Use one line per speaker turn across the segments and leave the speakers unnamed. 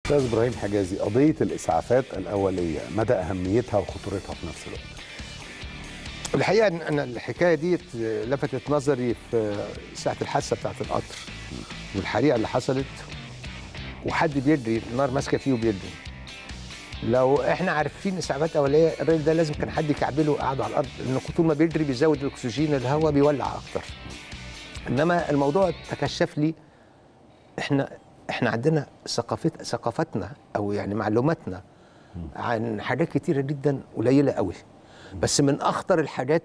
أستاذ إبراهيم حجازي، قضية الإسعافات الأولية مدى أهميتها وخطورتها في نفس الوقت؟
الحقيقة أن الحكاية دي لفتت نظري في ساعة الحادثة بتاعت القطر والحريقة اللي حصلت، وحد بيدري النار ماسكة فيه وبيدري. لو احنا عارفين اسعافات اوليه، الراجل ده لازم كان حد يكعبله وقعده على الارض، لان طول ما بيجري بيزود الاكسجين، الهواء بيولع اكتر. انما الموضوع تكشف لي احنا عندنا ثقافتنا او يعني معلوماتنا عن حاجات كتيره جدا قليله قوي. بس من اخطر الحاجات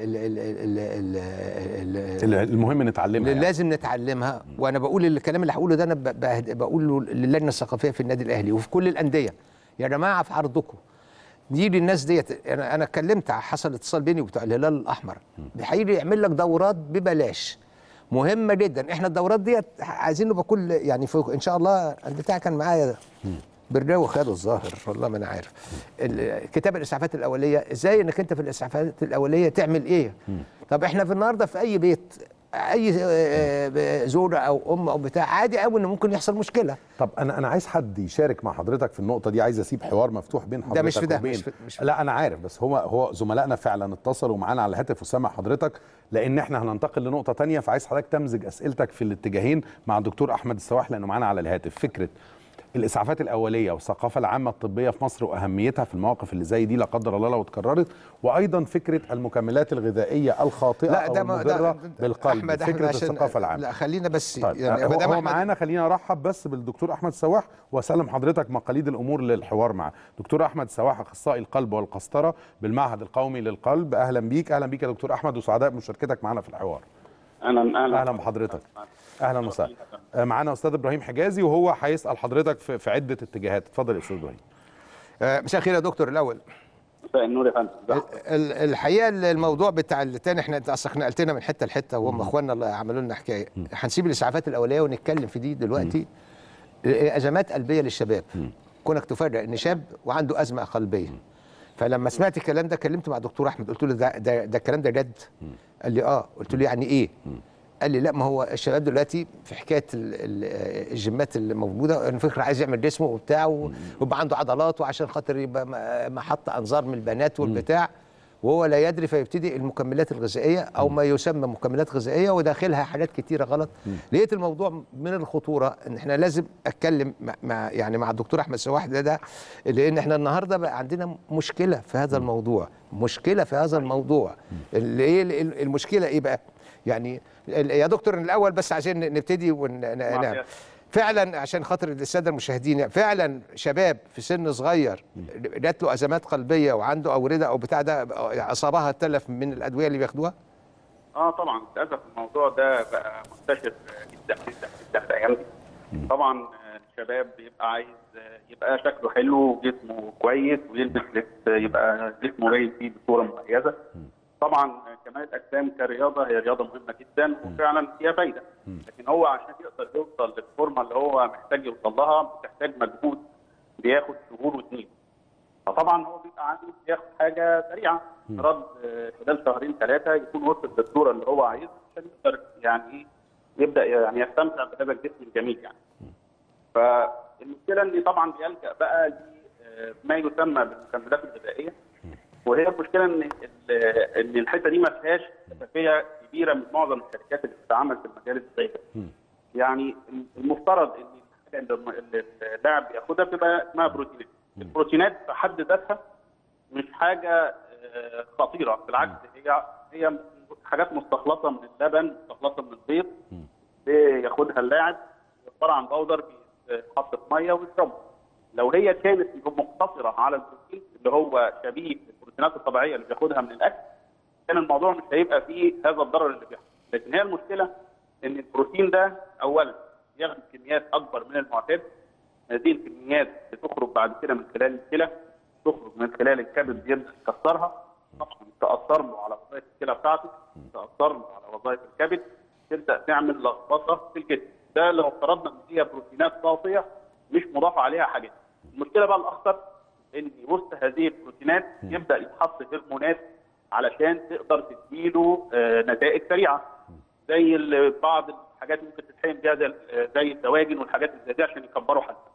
المهم نتعلمها
اللي لازم نتعلمها. وانا بقول الكلام اللي هقوله ده انا بقوله للجنه الثقافيه في النادي الاهلي وفي كل الانديه. يا جماعه في عرضكم دي للناس ديت. انا اتكلمت، حصل اتصال بيني وبتاع الهلال الاحمر، بيحيي يعمل لك دورات ببلاش مهمه جدا. احنا الدورات ديت عايزين نبقى كل يعني ان شاء الله. البتاع كان معايا برناوي خالد الظاهر، والله ما انا عارف كتاب الاسعافات الاوليه، ازاي انك انت في الاسعافات الاوليه تعمل ايه. طب احنا في النهارده في اي بيت، اي زوجه او ام او بتاع، عادي قوي ان ممكن يحصل مشكله.
طب انا عايز حد يشارك مع حضرتك في النقطه دي، عايز اسيب حوار مفتوح بين حضرتك
ده مش في ده
وبين
مش في
لا انا عارف، بس هو زملائنا فعلا اتصلوا معانا على الهاتف وسمع حضرتك، لان احنا هننتقل لنقطه ثانيه، فعايز حضرتك تمزج اسئلتك في الاتجاهين مع الدكتور احمد السواح لانه معانا على الهاتف. فكره الاسعافات الاوليه والثقافه العامه الطبيه في مصر واهميتها في المواقف اللي زي دي لا قدر الله لو اتكررت، وايضا فكره المكملات الغذائيه الخاطئه او المضره بالقلب، فكره الثقافه العامه.
لا خلينا بس
طيب
يعني
هو معانا، خلينا ارحب بس بالدكتور احمد السواح واسلم حضرتك مقاليد الامور للحوار معه. دكتور احمد السواح اخصائي القلب والقسطره بالمعهد القومي للقلب. اهلا بيك. اهلا بيك يا دكتور احمد، وسعداء بمشاركتك معنا في الحوار. اهلا بحضرتك. اهلا وسهلا. معانا استاذ ابراهيم حجازي وهو هيسال حضرتك في عده اتجاهات. اتفضل يا استاذ ابراهيم.
مساء الخير يا دكتور. الاول
مساء النور يا فندم.
الحقيقه الموضوع بتاع الثاني احنا اصلا نقلتنا من حته لحته، وهم اخواننا اللي عملوا لنا حكايه. هنسيب الاسعافات الاوليه ونتكلم في دي دلوقتي. ازمات قلبيه للشباب، كونك تفرق ان شاب وعنده ازمه قلبيه. فلما سمعت الكلام ده كلمت مع دكتور احمد، قلت له ده الكلام ده جد؟ قال لي اه. قلت له يعني ايه؟ قال لي لا، ما هو الشباب دلوقتي في حكايه الجيمات اللي موجوده، الفكره عايز يعمل جسمه وبتاع ويبقى عنده عضلات، وعشان خاطر يبقى محط انظار من البنات والبتاع، وهو لا يدري، فيبتدي المكملات الغذائيه او ما يسمى مكملات غذائيه وداخلها حاجات كتيره غلط. لقيت الموضوع من الخطوره ان احنا لازم اتكلم مع الدكتور احمد سواح ده لان احنا النهارده بقى عندنا مشكله في هذا الموضوع. مشكله في هذا الموضوع. ايه المشكله؟ ايه بقى يعني يا دكتور الاول؟ بس عشان نبتدي فعلا عشان خاطر الساده المشاهدين، فعلا شباب في سن صغير جات له ازمات قلبيه وعنده اورده او بتاع ده اصابها تلف من الادويه اللي بياخدوها؟
طبعا للاسف الموضوع ده بقى منتشر جدا جدا جدا الايام دي. طبعا الشباب بيبقى عايز يبقى شكله حلو وجسمه كويس ويلبس لبس يبقى جسمه باين فيه بصوره مميزه. طبعا كمال الاجسام كرياضه هي رياضه مهمه جدا وفعلا فيها فايده، لكن هو عشان يقدر يوصل للفورمه اللي هو محتاج يوصل لها بتحتاج مجهود بياخد شهور وسنين. فطبعا هو بيبقى عايز ياخد حاجه سريعه رد خلال شهرين ثلاثه يكون وصل للصوره اللي هو عايزها عشان يقدر يعني يبدا يعني يستمتع بهذا الجسم الجميل يعني. فالمشكله ان طبعا بيلجا بقى لما يسمى بالمكملات الغذائيه، وهي المشكله ان الحته دي ما فيهاش شفافيه كبيره من معظم الشركات اللي بتتعامل في المجال الغذائي. يعني المفترض ان الحاجه اللي اللاعب بياخدها بتبقى اسمها بروتينات. البروتينات في حد ذاتها مش حاجه خطيره، بالعكس هي حاجات مستخلصه من اللبن، مستخلصه من البيض، بياخدها اللاعب عباره عن باودر بيتحط في ميه ويشربه. لو هي كانت مقتصره على البروتين اللي هو شبيه البروتينات الطبيعيه اللي بياخدها من الاكل، كان الموضوع مش هيبقى فيه هذا الضرر اللي بيحصل. لكن هي المشكله ان البروتين ده اولا ياخد كميات اكبر من المعتاد. هذه الكميات بتخرج بعد كده من خلال الكلى، تخرج من خلال الكبد بيبدا يكسرها، طبعا تاثر له على وظائف الكلى بتاعته، تاثر له على وظائف الكبد، تبدا تعمل لخبطه في الجسم. ده لو افترضنا ان هي بروتينات صافيه مش مضاف عليها حاجات. المشكله بقى الاخطر ان وسط هذه البروتينات يبدا يتحط هرمونات علشان تقدر تديله نتائج سريعه، زي بعض الحاجات ممكن تتحقن بيها زي الدواجن والحاجات اللي زي دي عشان يكبروا حجمه.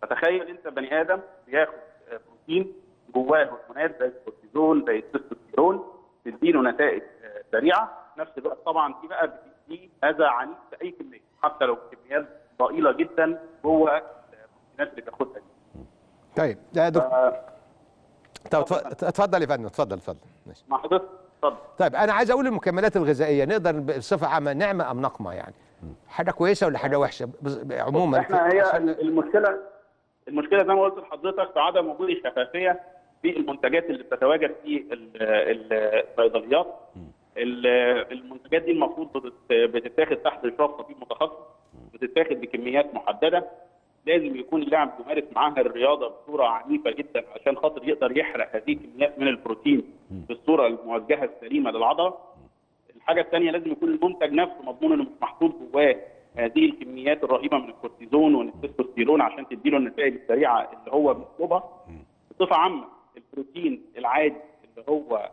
فتخيل انت بني ادم بياخد بروتين جواه هرمونات زي الكورتيزون زي التستوستيرون تديله نتائج سريعه، في نفس الوقت طبعا دي بقى بتدي اذى عنيف في اي كميه حتى لو كميات ضئيله جدا جوه البروتينات اللي بياخدها دي.
طيب يا دكتور، طب اتفضل يا فندم، اتفضل ماشي
مع حضرتك. اتفضل.
طيب انا عايز اقول المكملات الغذائيه نقدر بصفه عامه نعمه ام نقمه يعني؟ حاجه كويسه ولا حاجه وحشه عموما؟
احنا هي المشكله زي ما قلت لحضرتك في عدم وجود الشفافيه في المنتجات اللي بتتواجد في الصيدليات. المنتجات دي المفروض بتتاخد تحت اشراف طبيب متخصص، بتتاخد بكميات محدده، لازم يكون اللاعب بيمارس معاها الرياضه بصوره عنيفه جدا عشان خاطر يقدر يحرق هذه الكميات من البروتين بالصوره الموجهه السليمه للعضله. الحاجه الثانيه لازم يكون المنتج نفسه مضمون انه مش محطوط جواه هذه الكميات الرهيبه من الكورتيزون والتستوستيرون عشان تديله النتائج السريعه اللي هو بيطلبها. بصفه عامه البروتين العادي اللي هو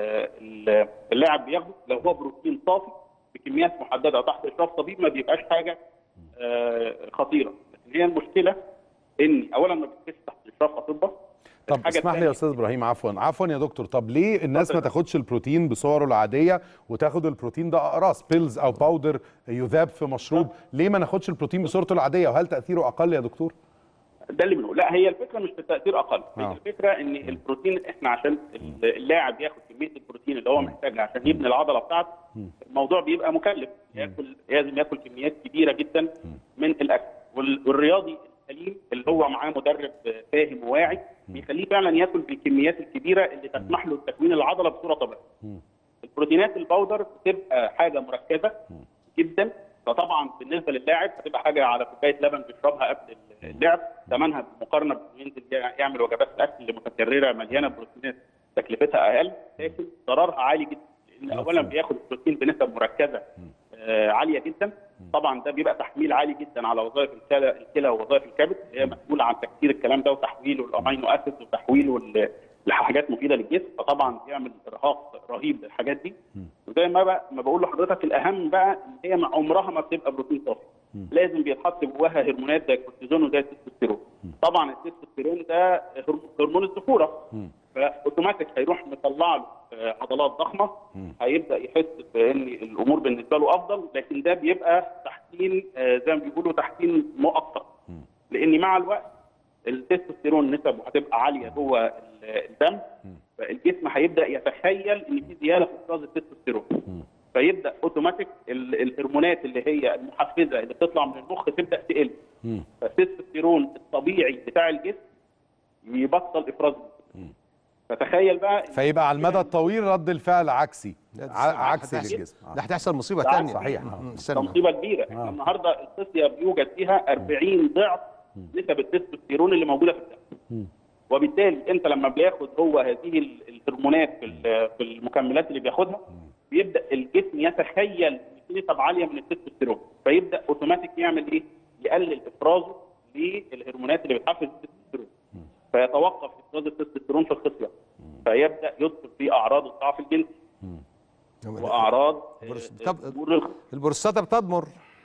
اللاعب بياخده لو هو بروتين صافي بكميات محدده تحت اشراف طبيب ما بيبقاش حاجه خطيره، لكن هي المشكله ان اولا ما بتتكتبش تحت اشراف اطباء.
طب اسمح لي يا استاذ ابراهيم، عفوا يا دكتور، طب ليه الناس ما تاخدش البروتين بصوره العاديه وتاخد البروتين ده اقراص بيلز او باودر يذاب في مشروب؟ ليه ما ناخدش البروتين بصورته العاديه وهل تاثيره اقل يا دكتور؟
ده اللي بنقول لا، هي الفكره مش في التاثير اقل، هي الفكره ان البروتين احنا عشان اللاعب ياخد كميه البروتين اللي هو محتاجها عشان يبني العضله بتاعته الموضوع بيبقى مكلف، لازم ياكل كميات كبيره جدا من الاكل، والرياضي السليم اللي هو معاه مدرب فاهم وواعي بيخليه فعلا ياكل بالكميات الكبيره اللي تسمح له تكوين العضله بصوره طبيعيه. البروتينات الباودر بتبقى حاجه مركزه جدا، فطبعا بالنسبه للاعب هتبقى حاجه على كوبايه لبن بيشربها قبل اللعب، ثمنها بالمقارنه ينزل يعمل وجبات اكل متكرره مليانه بروتينات تكلفتها اقل، لكن ضررها عالي جدا لان اولا بياخد البروتين بنسب مركزه عاليه جدا. طبعا ده بيبقى تحميل عالي جدا على وظائف الكلى ووظائف الكبد، هي مسؤوله عن تكسير الكلام ده وتحويله الامينو اسيد وتحويله لحاجات مفيده للجسم، فطبعا بيعمل ارهاق رهيب للحاجات دي. وزي ما بقول لحضرتك الاهم بقى ان هي عمرها ما بتبقى بروتين صافي، لازم بيتحط جواها هرمونات زي الكورتيزون وزي التستوستيرون. طبعا التستوستيرون ده هرمون الذكوره، فاوتوماتيك هيروح مطلع له عضلات ضخمه، هيبدا يحس بان الامور بالنسبه له افضل، لكن ده بيبقى تحسين زي ما بيقولوا تحسين مؤقت، لان مع الوقت التستوستيرون نسبه هتبقى عاليه جوه الدم، فالجسم هيبدا يتخيل ان في زياده في افراز التستوستيرون، فيبدا اوتوماتيك الهرمونات اللي هي المحفزه اللي بتطلع من المخ تبدا تقل، فالتستوستيرون الطبيعي بتاع الجسم يبطل افرازه. فتخيل بقى
فيبقى على المدى الطويل رد الفعل عكسي للجسم.
ده هتحصل مصيبه ثانيه.
صحيح،
مصيبه كبيره. احنا النهارده الخصيه بيوجد فيها 40 ضعف نسب التستوستيرون اللي موجوده في الدم، وبالتالي انت لما بياخد هو هذه الهرمونات في المكملات اللي بياخدها بيبدا الجسم يتخيل ان في نسب عاليه من التستوستيرون، فيبدا اوتوماتيك يعمل ايه؟ يقلل افرازه للهرمونات اللي بتحفز التستوستيرون، فيتوقف افراز التستوستيرون في الخصيه، فيبدا يدخل في اعراض الضعف الجنسي واعراض
البروستاتا بتضمر،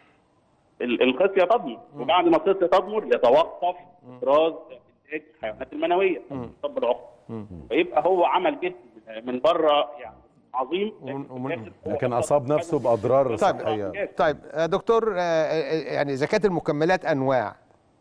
الخصيه تضمر، وبعد ما الخصيه تضمر يتوقف افراز انتاج الحيوانات المنويه طب العقم، فيبقى هو عمل جسم من بره يعني عظيم،
لكن اصاب نفسه باضرار صحيه.
طيب دكتور، يعني اذا كانت المكملات انواع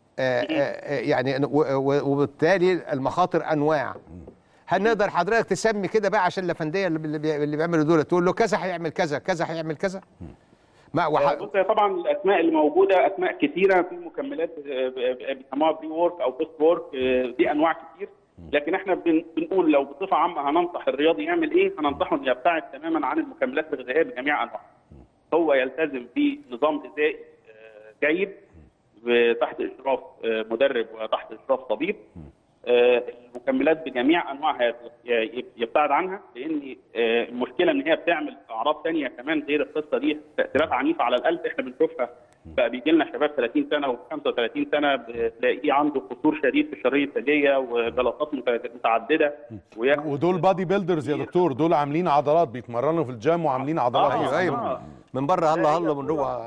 يعني وبالتالي المخاطر انواع، هل نقدر حضرتك تسمي كده بقى عشان الافنديه اللي بيعملوا دول تقول له كذا هيعمل كذا كذا هيعمل كذا؟
بص طبعا الاسماء اللي موجوده اسماء كثيره في مكملات بيسموها بري وورك او بوست وورك، دي انواع كتير، لكن احنا بنقول لو بصفه عامه هننصح الرياضي يعمل ايه؟ هننصحه انه يبتعد تماما عن المكملات الغذائيه بجميع انواعها. هو يلتزم بنظام غذائي جيد تحت اشراف مدرب وتحت اشراف طبيب. المكملات بجميع انواعها يبتعد عنها، لان المشكله ان هي بتعمل اعراض ثانيه كمان غير القصه دي، تاثيرات عنيفه على القلب احنا بنشوفها بقى، بيجي لنا شباب 30 سنه و35 سنه بتلاقيه عنده قصور شديد في الشرايين الثدييه وجلطات متعدده،
ودول بادي بيلدرز يا دكتور، دول عاملين عضلات، بيتمرنوا في الجيم وعاملين عضلات.
ايوه من بره هلا من جوه.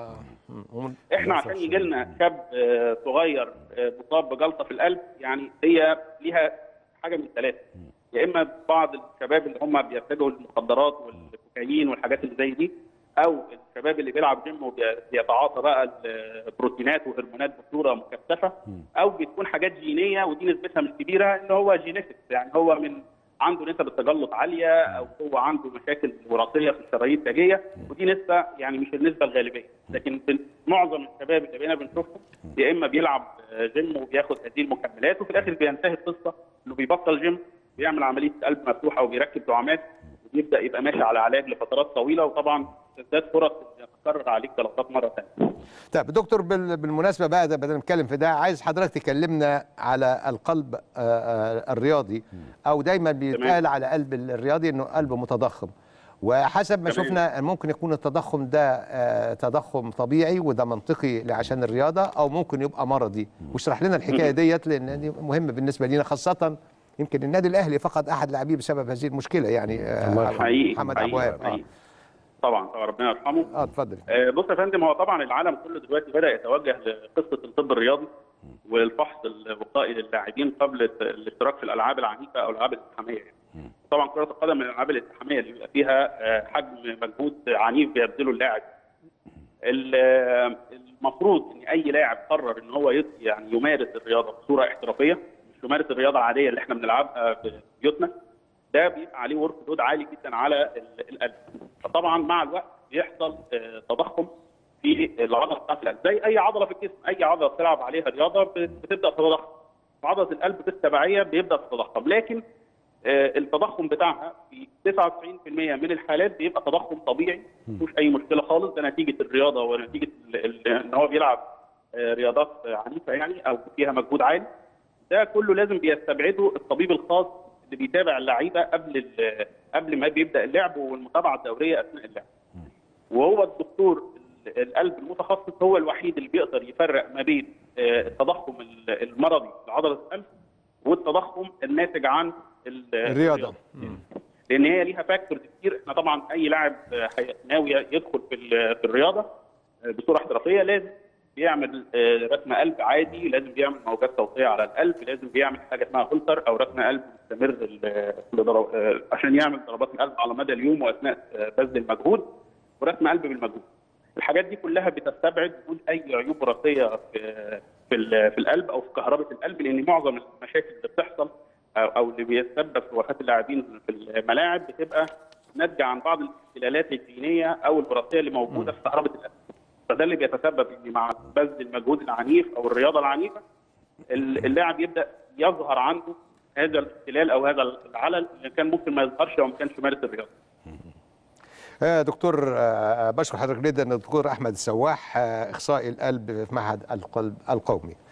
احنا عشان يجي لنا شاب صغير مصاب بجلطه في القلب، يعني هي ليها حاجه من ثلاثه. يا اما بعض الشباب اللي هم بيتجهوا للمخدرات والكوكايين والحاجات اللي زي دي، او الشباب اللي بيلعب جيم وبيتعاطى بقى البروتينات وهرمونات بصوره مكثفه، او بتكون حاجات جينيه ودي نسبتها مش كبيره، ان هو جينيتكس، يعني هو من عنده نسب التجلط عاليه، او هو عنده مشاكل وراثيه في الشرايين التاجيه، ودي نسبه يعني مش النسبه الغالبيه. لكن معظم الشباب اللي بقينا بنشوفهم يا اما بيلعب جيم وبياخد هذه المكملات، وفي الاخر بينتهي القصه انه بيبطل جيم، بيعمل عمليه قلب مفتوحه وبيركب دعامات، وبيبدا يبقى ماشي على علاج لفترات طويله، وطبعا تزداد فرص ان يتكرر عليك جلطات مره ثانيه.
طيب دكتور، بالمناسبه بقى بدل ما نتكلم في ده، عايز حضرتك تكلمنا على القلب الرياضي، او دايما بيتقال على قلب الرياضي انه قلب متضخم، وحسب ما شفنا ممكن يكون التضخم ده تضخم طبيعي وده منطقي عشان الرياضه، او ممكن يبقى مرضي. واشرح لنا الحكايه ديت، لان دي مهمه بالنسبه لنا، خاصه يمكن النادي الاهلي فقد احد لاعبيه بسبب هذه المشكله، يعني محمد ابو وهاب.
طبعا ربنا يرحمه.
اتفضل.
بص يا فندم، هو طبعا العالم كله دلوقتي بدا يتوجه لقصه الطب الرياضي والفحص الوقائي للاعبين قبل الاشتراك في الالعاب العنيفه او الالعاب الالتحاميه. طبعا كره القدم من الالعاب الالتحاميه اللي بيبقى فيها حجم مجهود عنيف بيبذله اللاعب. المفروض ان اي لاعب قرر ان هو يعني يمارس الرياضه بصوره احترافيه، مش يمارس الرياضه العاديه اللي احنا بنلعبها في بيوتنا، ده بيبقى عليه ورك لود عالي جدا على القلب. فطبعا مع الوقت بيحصل تضخم في العضله بتاعت القلب، زي اي عضله في الجسم، اي عضله بتلعب عليها رياضه بتبدا تتضخم. عضله القلب بالتبعيه بيبدا تتضخم، لكن التضخم بتاعها في 99% من الحالات بيبقى تضخم طبيعي، مفيش اي مشكله خالص. ده نتيجه الرياضه ونتيجه ان هو بيلعب رياضات عنيفه يعني او فيها مجهود عالي. ده كله لازم بيستبعده الطبيب الخاص اللي بيتابع اللعيبه قبل ما بيبدا اللعب، والمتابعه الدوريه اثناء اللعب. وهو الدكتور القلب المتخصص هو الوحيد اللي بيقدر يفرق ما بين التضخم المرضي لعضله القلب والتضخم الناتج عن الرياضه. لان هي ليها فاكتورز كتير. احنا طبعا اي لاعب ناوي يدخل في الرياضه بصوره احترافيه لازم بيعمل رسم قلب عادي، لازم بيعمل موجات صوتيه على القلب، لازم بيعمل حاجه اسمها هولتر او رسم قلب مستمر عشان يعمل ضربات القلب على مدى اليوم واثناء بذل المجهود، ورسم قلب بالمجهود. الحاجات دي كلها بتستبعد وجود اي عيوب وراثيه في القلب او في كهرباء القلب، لان معظم المشاكل اللي بتحصل او اللي بيتسبب في وفاه اللاعبين في الملاعب بتبقى ناتجه عن بعض الاختلالات الجينيه او الوراثيه اللي موجوده في كهرباء القلب. فده اللي بيتسبب ان مع بذل المجهود العنيف او الرياضه العنيفه اللاعب يبدا يظهر عنده هذا الاختلال او هذا العلل اللي كان ممكن ما يظهرش لو ما كانش مارس الرياضه.
دكتور، بشكر حضرتك جدا الدكتور احمد السواح، اخصائي القلب في معهد القلب القومي.